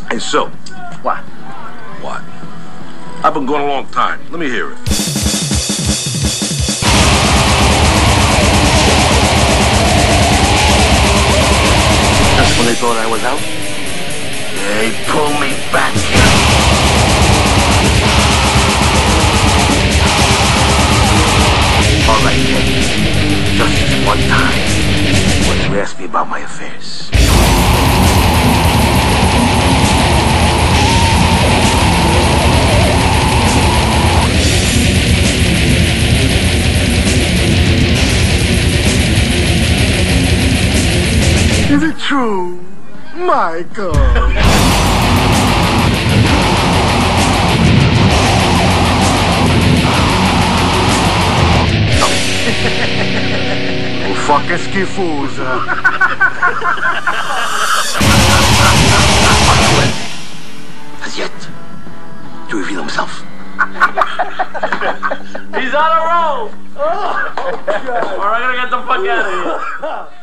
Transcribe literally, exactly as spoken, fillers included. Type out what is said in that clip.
Hey, so. What? What? I've been gone a long time. Let me hear it. Just when they thought I was out, they pulled me back. All right, kid. Just this one time. Why don't you ask me about my affairs? Is it true, Michael? O fuck è schifosa. As yet to reveal himself. He's on a roll! Oh, God. We're not gonna get the fuck out of here.